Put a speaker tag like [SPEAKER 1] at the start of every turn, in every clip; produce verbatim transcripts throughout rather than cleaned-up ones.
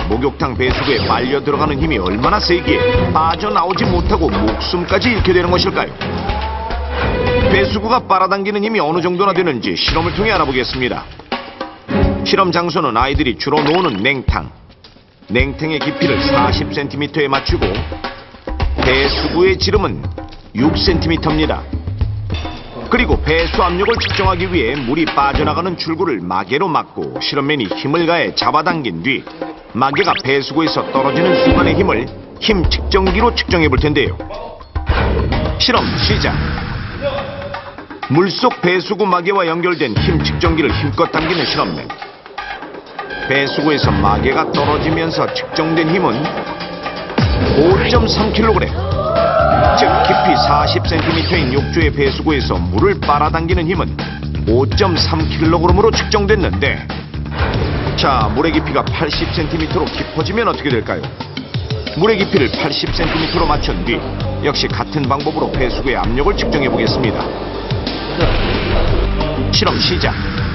[SPEAKER 1] 목욕탕 배수구에 빨려 들어가는 힘이 얼마나 세기에 빠져나오지 못하고 목숨까지 잃게 되는 것일까요? 배수구가 빨아당기는 힘이 어느 정도나 되는지 실험을 통해 알아보겠습니다. 실험 장소는 아이들이 주로 노는 냉탕. 냉탕의 깊이를 사십 센티미터에 맞추고 배수구의 지름은 육 센티미터입니다. 그리고 배수 압력을 측정하기 위해 물이 빠져나가는 출구를 마개로 막고 실험맨이 힘을 가해 잡아당긴 뒤 마개가 배수구에서 떨어지는 순간의 힘을 힘 측정기로 측정해 볼 텐데요. 실험 시작. 물속 배수구 마개와 연결된 힘 측정기를 힘껏 당기는 실험맨. 배수구에서 마개가 떨어지면서 측정된 힘은 오 점 삼 킬로그램. 즉 깊이 사십 센티미터인 욕조의 배수구에서 물을 빨아당기는 힘은 오 점 삼 킬로그램으로 측정됐는데, 자, 물의 깊이가 팔십 센티미터로 깊어지면 어떻게 될까요? 물의 깊이를 팔십 센티미터로 맞춘 뒤 역시 같은 방법으로 배수구의 압력을 측정해 보겠습니다. 실험 시작.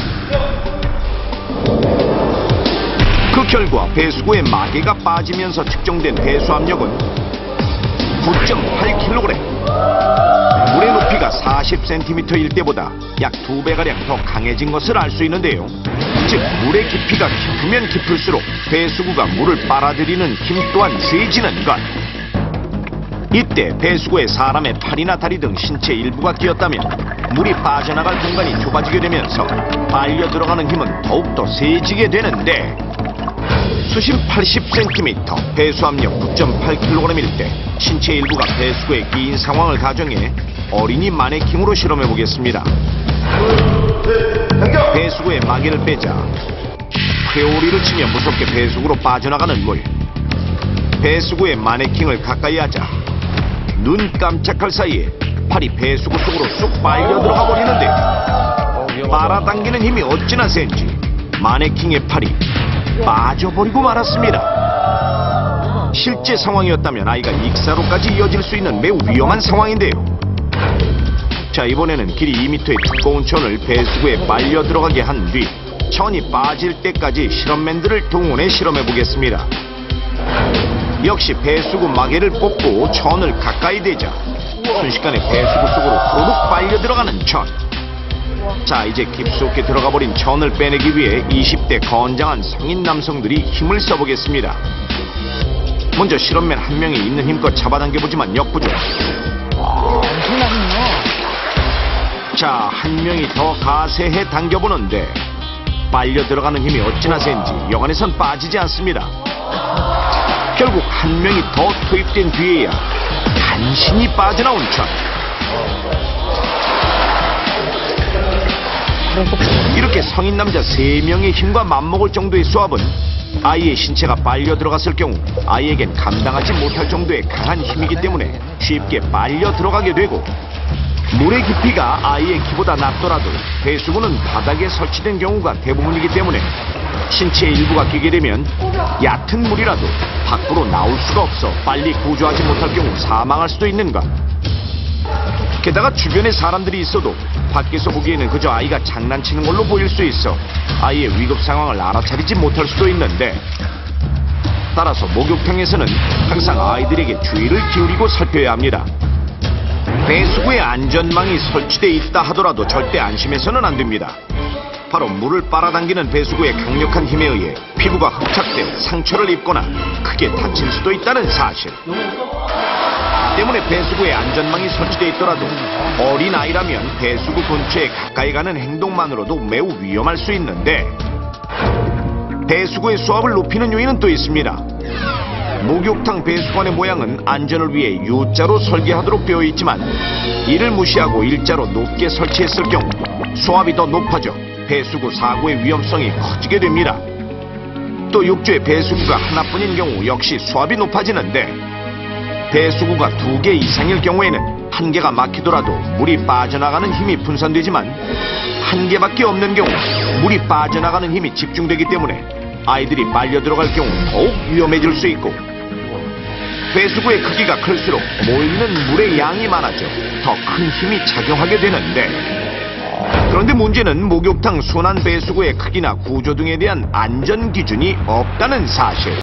[SPEAKER 1] 그 결과 배수구의 마개가 빠지면서 측정된 배수 압력은 구 점 팔 킬로그램. 물의 높이가 사십 센티미터일 때보다 약 두 배가량 더 강해진 것을 알 수 있는데요. 즉 물의 깊이가 깊으면 깊을수록 배수구가 물을 빨아들이는 힘 또한 세지는 것. 이때 배수구에 사람의 팔이나 다리 등 신체 일부가 끼었다면 물이 빠져나갈 공간이 좁아지게 되면서 빨려 들어가는 힘은 더욱더 세지게 되는데, 수심 팔십 센티미터, 배수 압력 구 점 팔 킬로그램일 때 신체 일부가 배수구에 끼인 상황을 가정해 어린이 마네킹으로 실험해 보겠습니다. 배수구에 마개를 빼자 회오리를 치며 무섭게 배수구로 빠져나가는 물. 배수구에 마네킹을 가까이 하자 눈 깜짝할 사이에 팔이 배수구 속으로 쑥 빨려 들어가 버리는데, 빨아당기는 힘이 어찌나 센지 마네킹의 팔이 빠져버리고 말았습니다. 실제 상황이었다면 아이가 익사로까지 이어질 수 있는 매우 위험한 상황인데요. 자, 이번에는 길이 이 미터의 두꺼운 천을 배수구에 빨려 들어가게 한 뒤 천이 빠질 때까지 실험맨들을 동원해 실험해 보겠습니다. 역시 배수구 마개를 뽑고 천을 가까이 대자 순식간에 배수구 속으로 후루룩 빨려 들어가는 천. 자, 이제 깊숙이 들어가 버린 천을 빼내기 위해 이십 대 건장한 성인 남성들이 힘을 써보겠습니다. 먼저 실험맨 한 명이 있는 힘껏 잡아당겨보지만 역부족.
[SPEAKER 2] 엄청나군요.
[SPEAKER 1] 자, 한 명이 더 가세해 당겨보는데 빨려 들어가는 힘이 어찌나 센지 여간에선 빠지지 않습니다. 결국 한 명이 더 투입된 뒤에야 간신히 빠져나온 천. 이렇게 성인 남자 세 명의 힘과 맞먹을 정도의 수압은 아이의 신체가 빨려 들어갔을 경우 아이에겐 감당하지 못할 정도의 강한 힘이기 때문에 쉽게 빨려 들어가게 되고, 물의 깊이가 아이의 키보다 낮더라도 배수구는 바닥에 설치된 경우가 대부분이기 때문에 신체의 일부가 끼게 되면 얕은 물이라도 밖으로 나올 수가 없어 빨리 구조하지 못할 경우 사망할 수도 있는 것. 게다가 주변에 사람들이 있어도 밖에서 보기에는 그저 아이가 장난치는 걸로 보일 수 있어 아이의 위급 상황을 알아차리지 못할 수도 있는데, 따라서 목욕탕에서는 항상 아이들에게 주의를 기울이고 살펴야 합니다. 배수구에 안전망이 설치되어 있다 하더라도 절대 안심해서는 안 됩니다. 바로 물을 빨아당기는 배수구의 강력한 힘에 의해 피부가 흡착돼 상처를 입거나 크게 다칠 수도 있다는 사실 때문에 배수구에 안전망이 설치되어 있더라도 어린아이라면 배수구 근처에 가까이 가는 행동만으로도 매우 위험할 수 있는데, 배수구의 수압을 높이는 요인은 또 있습니다. 목욕탕 배수관의 모양은 안전을 위해 U자로 설계하도록 되어 있지만 이를 무시하고 일자로 높게 설치했을 경우 수압이 더 높아져 배수구 사고의 위험성이 커지게 됩니다. 또 욕조의 배수구가 하나뿐인 경우 역시 수압이 높아지는데, 배수구가 두 개 이상일 경우에는 한 개가 막히더라도 물이 빠져나가는 힘이 분산되지만 한 개밖에 없는 경우 물이 빠져나가는 힘이 집중되기 때문에 아이들이 빨려 들어갈 경우 더욱 위험해질 수 있고, 배수구의 크기가 클수록 모이는 물의 양이 많아져 더 큰 힘이 작용하게 되는데, 그런데 문제는 목욕탕 순환 배수구의 크기나 구조 등에 대한 안전 기준이 없다는 사실.